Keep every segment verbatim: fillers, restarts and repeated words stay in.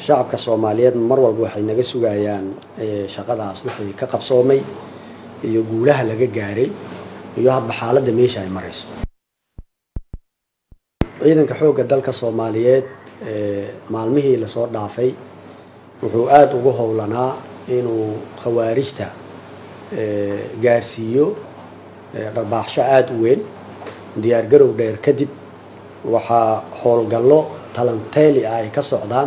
shacabka Soomaaliyeed mar walba waxay naga sugayaan shaqadaas wixii ka qabsoomay iyo guulaha laga gaaray iyo hadba xaaladda meesha ay marayso. ciidanka xoogga dalka Soomaaliyeed maalmihii la soo dhaafay wuxuu aad ugu howlanaa inuu khawaarijta gaarsiiyo dharbaaxsho aad u weyn. diyaar garow dheer kadib waxaa howlgallo talanteeli ay ka socdaan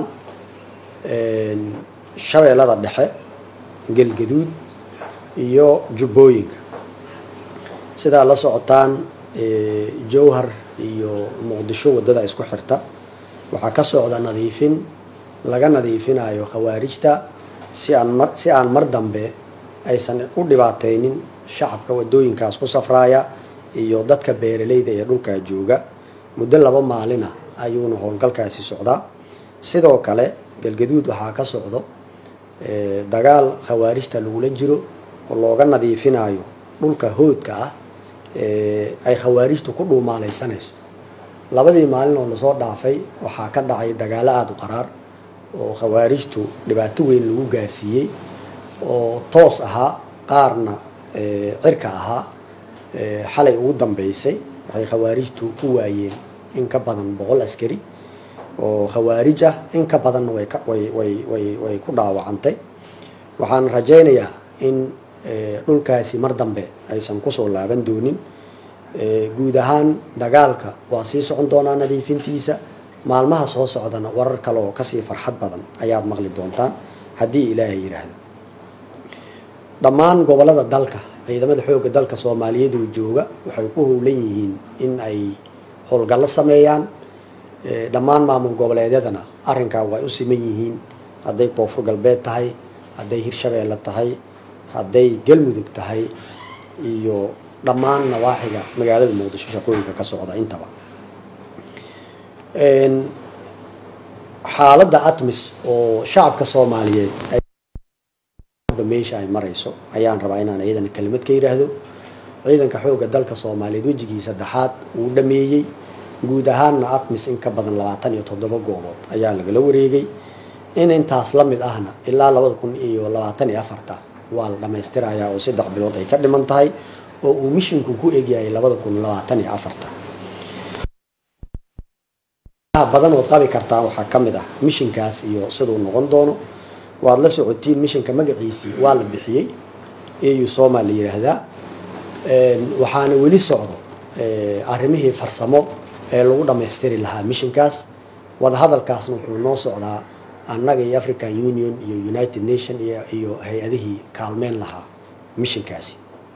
shabeellada dhexe, Galgaduud iyo Jubbooyinka. sidaa la socotaan Jowhar iyo Muqdisho wadada isku xirta waxaa ka socda nadiifin laga nadiifinayo khawaarijta si aan mar si aan mar dambe aysan u dhibaateynin shacabka wadooyinkaas ku safraya iyo dadka beeraleyda ee dhulka jooga. muddo laba maalin ah ayuuna howlgalkaasi socdaa. sidoo kale Galgaduud waxaa ka socdo dagaal khawaarijta lagula jiro oo looga nadiifinayo dhulka hoodka ah ay khawaarijtu ku dhuumaalaysanayso. labadii maalin oo la soo dhaafay waxaa ka dhacay dagaalo aad u qaraar oo khawaarijtu dhibaato weyn lagu gaarsiiyay oo toos ahaa qaarna cirka ahaa. xalay ugu dambeysay waxay khawaarijtu ku waayeen in ka badan boqol askari oo khawaarij ah, in ka badan way way way way ku dhaawacantay. waxaan rajaynayaa in dhulkaasi mar dambe aysan ku soo laaban doonin. guud ahaan dagaalka waa sii socon doonaa nadiifintiisa. maalmaha soo socdana warar kale oo kasii farxad badan ayaad maqli doontaan haddii Ilaahay yiraahdo. dhammaan gobolada dalka ciidamada xoogga dalka Soomaaliyeed oo jooga waxay ku howlan yihiin in ay howlgallo sameeyaan. dhammaan maamul goboleedyadana arrinkaa way u siman yihiin. hadday Koonfur Galbeed tahay, hadday Hirshabeelle tahay, hadday Galmudug tahay iyo dhammaan nawaaxiga magaalada Muqdisho shaqooyinka ka socda intaba. xaaladda ATMIS oo shacabka Soomaaliyeed meesha ay marayso ayaan rabaa inaan ciidan kelmad ka yiraahdo. ciidanka xoogga dalka Soomaaliyeed wajigiisa saddexaad uu dhameeyay. guud ahaanna ATMIS in ka badan labaatan iyo toddoba goobood ayaa lagala wareegay. in intaas la mid ahna ilaa laba kun iyo labaatan iyo afar waa la dhameystirayaa oo saddex bilood ay ka dhiman tahay oo uu mishinku ku egyahay laba kun labaatan iyo afar. badan oo qabi kartaa waxaa ka mid ah mishinkaas iyo sidoo noqon doono. waad la socotiin mishinka magaciisii waa la bixiyay ee Soomaaliya yiraahdaa. waxaana weli socdo arrimihii farsamo ee lagu dhameystiri lahaa mishinkaas. wada hadalkaasna wuxuu noo socdaa annaga iyo African Union iyo United Nation iyo iyo hay'adihii kaalmeyn lahaa mishinkaasi.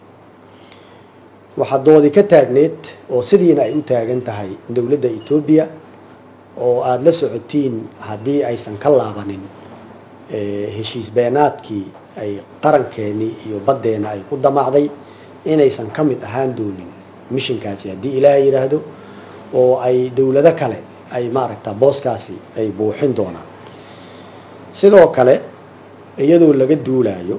waxaa doodi ka taagneed oo sidiina ay u taagan tahay dawladda Ethiopia oo aad la socotiin haddii aysan ka laabanin heshiis beenaadkii ay qarankeeni iyo baddeena ay ku damacday inaysan ka mid ahaan doonin mishinkaasi haddii Ilaahay yiraahdo oo ay dawlado kale ay maaragta booskaasi ay buuxin doonaan. sidoo kale iyadoo laga duulayo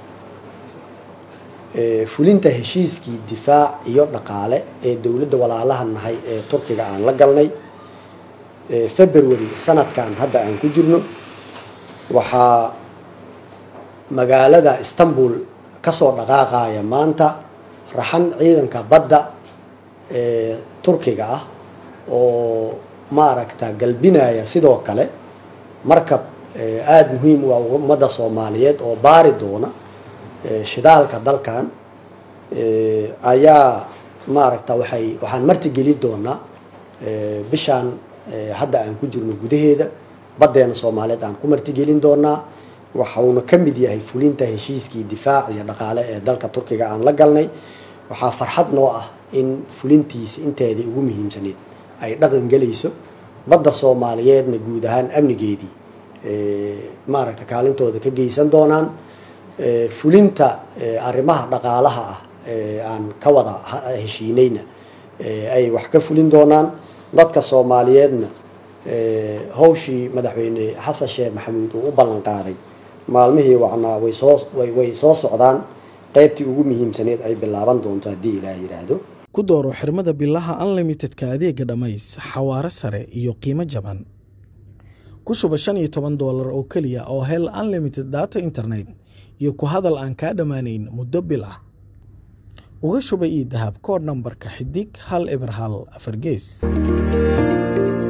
fulinta heshiiskii difaac iyo dhaqaale ee dawladda walaalaha nahay ee Turkiga aan la galnay February sanadkan hadda aan ku jirno. waxaa magaalada Istanbul ka soo dhaqaaqaya maanta raxan ciidanka badda ee Turkiga ah oo maaragta galbinaya sidoo kale markab aad muhiim u ah ummadda Soomaaliyeed oo baari doona shidaalka dalkan ayaa maaragta waxay waxaan marti gelin doonaa bishaan hadda aan ku jirno gudaheeda baddeena Soomaaliyeed aan ku marti gelin doonaa. waxauna ka mid yahay fulinta heshiiskii difaac iyo dhaqaale ee dalka Turkiga aan la galnay. waxaa farxad noo ah in fulintiisa inteedii ugu muhiimsaneed ay dhaqan galayso. badda Soomaaliyeedna guud ahaan amnigeedii maaragta kaalintooda ka geysan doonaan. fulinta arrimaha dhaqaalaha ah ee aan ka wada heshiinayna ay wax ka fulin doonaan. dadka Soomaaliyeedna hawshii madaxweyne Xasan Sheekh Maxamuud uu u ballan qaaday maalmihii wacnaa way soo way way soo socdaan. qaybtii ugu muhiimsaneed ay bilaaban doonto haddii Ilaahay yiraahdo. ku dooro xirmada billaha unlimitedka adeega dhamays xawaare sare iyo qiimo jaban. ku shuba shan iyo toban doolar oo keliya oo hel unlimited data internet iyo ku hadal aan kaa dhammaanayn muddo bil ah. uga shuba ii dahab koodh nambarka xidig hal eber hal afar gees.